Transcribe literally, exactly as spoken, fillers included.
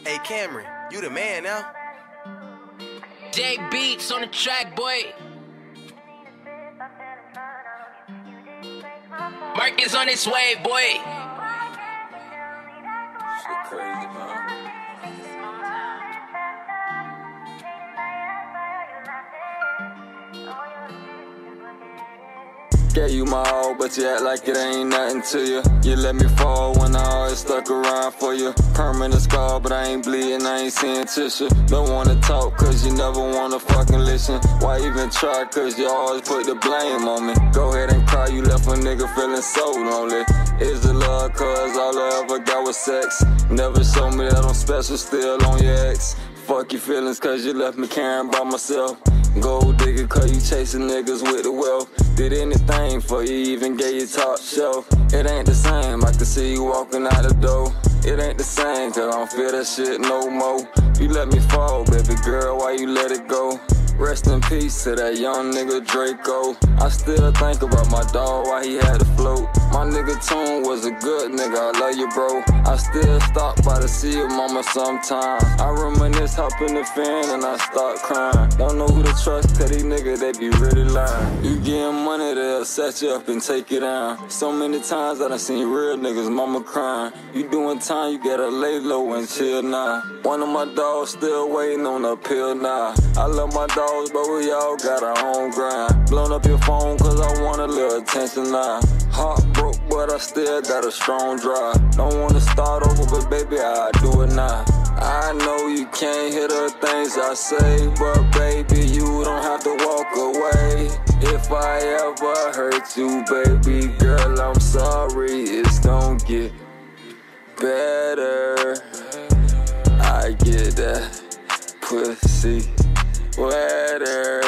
Hey Cameron, you the man now. J Beats on the track, boy. Marcus on his way, boy. Shit crazy, man. Gave you my all, but you act like it ain't nothing to you. You let me fall when I always stuck around for you. Permanent scar, but I ain't bleeding, I ain't seeing tissue. Don't wanna talk, cause you never wanna fucking listen. Why even try, cause you always put the blame on me. Go ahead and cry, you left a nigga feeling so lonely. Is it love, cause all I ever got was sex? Never showed me that I'm special, still on your ex. Fuck your feelings, cause you left me caring about myself. Gold digger, cause you chasing niggas with the wealth. Did anything for you, even gave you top shelf. It ain't the same, I can see you walking out the door. It ain't the same, cause I don't feel that shit no more. You let me fall, baby girl, why you let it go? Rest in peace to that young nigga Draco. I still think about my dog, why he had to float. My nigga Tune was a good nigga, I love you, bro. I still stop by to see your mama sometime. I reminisce, hop in the fan, and I start crying. Don't know who to trust, cause these niggas, they be really lying. You getting money, they'll set you up and take you down. So many times I done seen real niggas, mama crying. You doing time, you gotta lay low and chill now. One of my dogs still waiting on a pill now. I love my dogs, but we all got our own grind. Blown up your phone cause I want a little attention now. Heart broke, but I still got a strong drive. Don't wanna start over, but baby, I do it now. I know you can't hear the things I say, but baby, you don't have to walk away. If I ever hurt you, baby girl, I'm sorry, it's gon' get better. I get that pussy wetter.